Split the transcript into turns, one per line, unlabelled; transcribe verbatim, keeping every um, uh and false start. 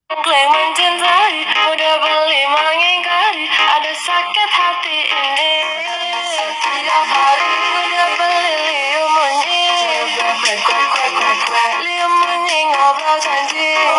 Klaim mencintai, udah beli mengingkari, ada sakit hati ini. Setiap hari udah beli liu munyi, liu munyi ngobrol janji.